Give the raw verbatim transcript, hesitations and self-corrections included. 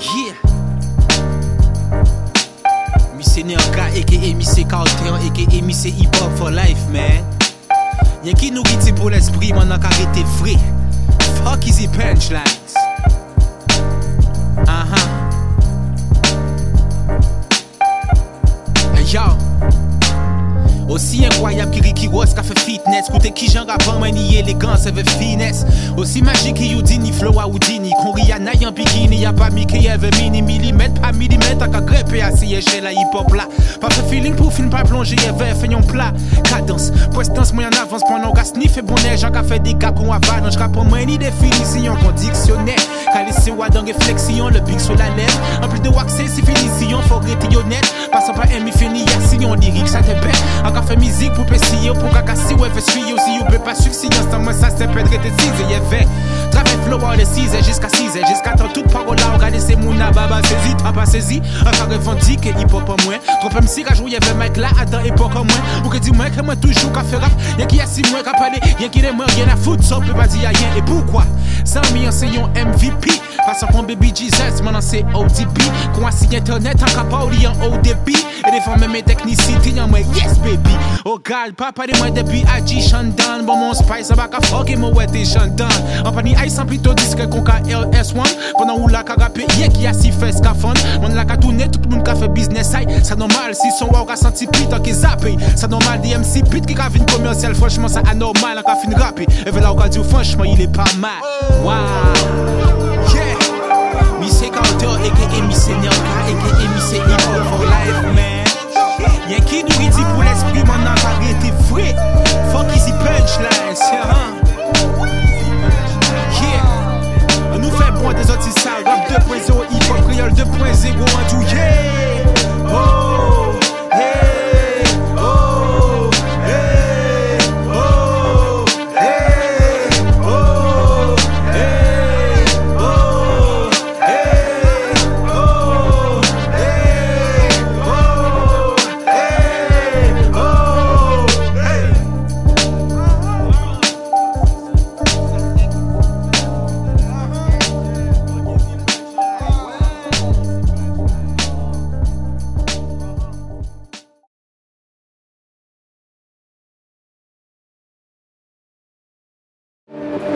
Yeah. Missy Nerka aka Missy Carter aka Missy Hip Hop for life, man. Y'a qui nous guide pour l'esprit, maintenant qu'à arrêter vrai. Fuck easy punchlines. Uh-huh. Hey yo. Aussi incroyable que Ricky Ross qui a fait fitness. Écoutez qui j'en rapport, mais ni élégance avec finesse. Aussi magique que Houdini, flow à Houdini. Qu'on Rihanna en bikini, y'a pas Mickey ever mini. Millimètre par millimètre, à grepper à si échelle la hip hop là. Pas fait feeling pour film, pas plonger, ever fait yon plat. Cadence, prestance, moi en avance pendant qu'à sniff et bonnet. J'en fait des gars qu'on avalanche, j'en pour moi ni définition qu'on dictionnaire. Qu'à laisser wa dans réflexion, le big sur la lèvre. En plus de waxer, si finition, faut rester honnête. Passant par un mi fini, y'a si on lyrique, ça te bête. Encore fait musique pour péciller, pour qu'à si ouais, fait suivre. Si on peut pas suivre, si on moi ça c'est peut-être de six et y'a fait. Travail flow à les six jusqu'à six jusqu'à temps toute parole là, regardez c'est mon baba saisi, t'as pas saisi. Encore revendique hip hop en moins. Trop même si rajouille y'avait mec là, attends époque en moins. Ou que dis-moi que moi toujours qu'à faire rap. Y'a qui a six mois qu'à parler, y'a qui les moins rien à foutre, ça peut pas dire rien. Et pourquoi? cent millions c'est yon M V P. Passant pour Baby Jesus, maintenant c'est O D B. Qu'on a signé internet en capable en haut débit. Et des femmes même technicité, y'en moi yes baby. Oh God, papa de moi depuis A G Shandan. Bon mon spice, ça va qu'à fuck et moi ouais t'es Shandan. En panier ice en plutôt disque qu'on ka L S un. Pendant où la ka rappé, y'a qui a si fait scaphandre. On la ka tourné, tout le monde ka fait business side. Ça normal, si son wow ka senti pit en ki zappé. Ça normal, des M C pit qui ka vin commercial. Franchement ça anormal, en ka fin rappé. Et voilà ou ka dit franchement il est pas mal. Wow. Yeah. Missy Carter aka Missy Nerka aka Missy Hip Hop for life, man. Y'a qui nous dit pour l'esprit maintenant qu'arrêter vrai. Fuck easy punchlines, yeah. Yeah. On nous fait bon des autres ça. Rap deux point zéro, hip hop créole deux point zéro en tout, yeah. Oh, hey, oh, hey, oh, hey, oh, hey, oh, hey, oh, hey, oh, hey, oh, hey. You